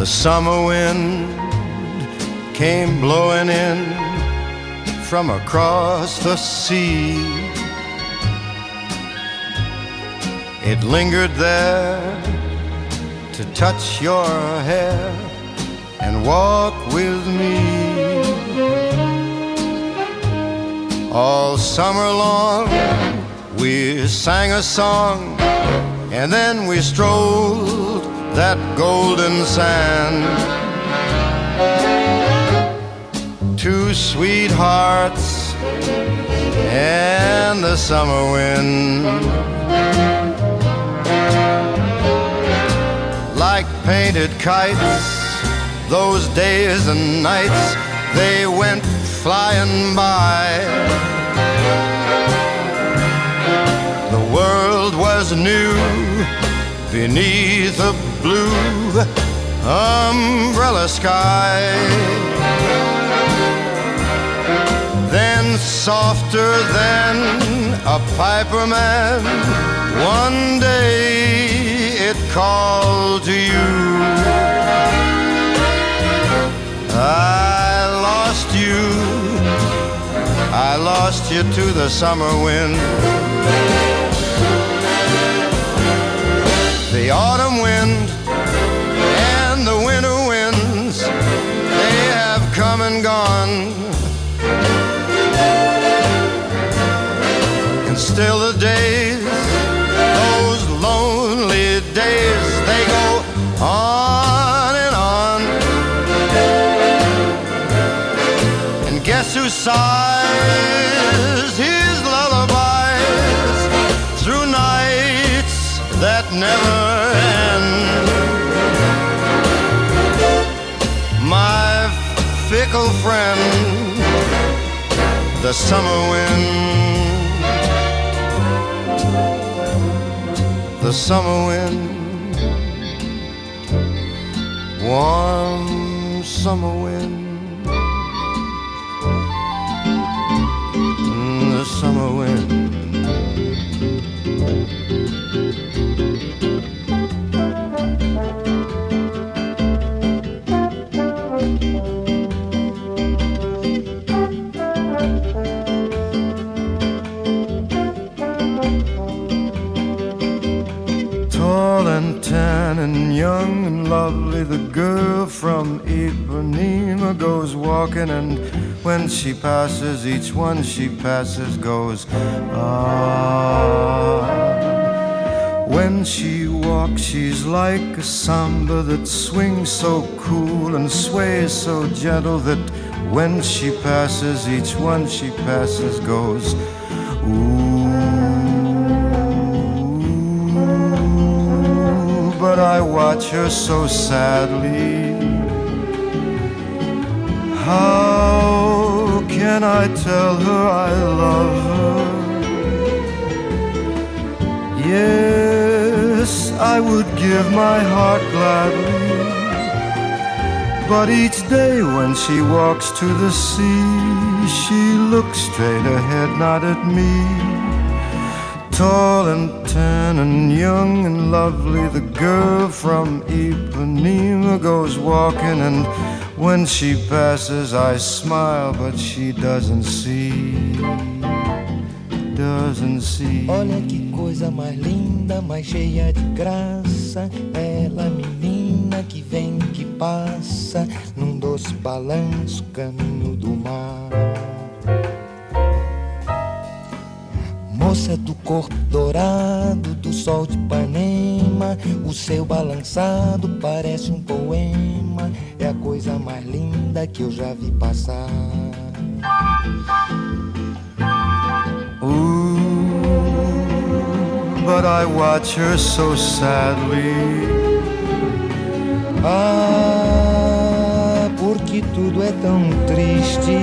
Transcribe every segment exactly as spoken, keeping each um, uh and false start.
The summer wind came blowing in from across the sea. It lingered there to touch your hair and walk with me. All summer long we sang a song, and then we strolled that golden sand. Two sweethearts and the summer wind, like painted kites, those days and nights, they went flying by. The world was new beneath a blue umbrella sky. Then softer than a piper man, one day it called to you. I lost you, I lost you to the summer wind. The autumn wind and the winter winds, they have come and gone. And still the days, those lonely days, they go on and on. And guess who sighs his lullabies through nights that never end? My fickle friend, the summer wind. The summer wind, warm summer wind, the summer wind. Tall and tan and young and lovely, the girl from Ipanema goes walking, and when she passes, each one she passes goes, ah. When she walks, she's like a samba that swings so cool and sways so gentle that when she passes, each one she passes goes, ooh. But I watch her so sadly. How can I tell her I love her? Yes, I would give my heart gladly, but each day when she walks to the sea, she looks straight ahead, not at me. Tall and tan and young and lovely, the girl from Ipanema goes walking, and when she passes I smile, but she doesn't see, doesn't see. Olha que coisa mais linda, mais cheia de graça, ela menina que vem, que passa, num doce balanço, caminho do mar. Moça do corpo dourado, do sol de Ipanema, o seu balançado parece um poema, é a coisa mais linda que eu já vi passar. Ooh, but I watch her so sadly. Ah, porque tudo é tão triste.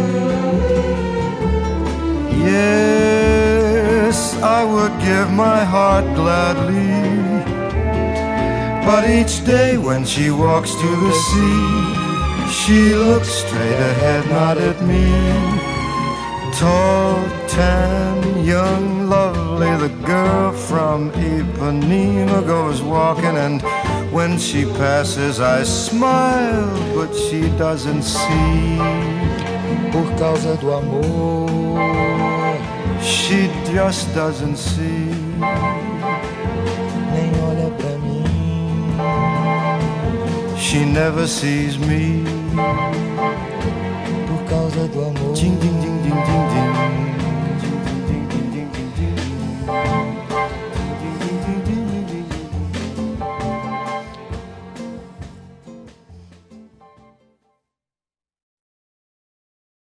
Yes, I would give my heart gladly, but each day when she walks to the sea, she looks straight ahead, not at me. Tall, tan, young, lovely, the girl from Ipanema goes walking, and When she passes I smile, but she doesn't see. Por causa do amor, she just doesn't see. Nem olha pra mim, she never sees me. Por causa do amor, ding, ding, ding.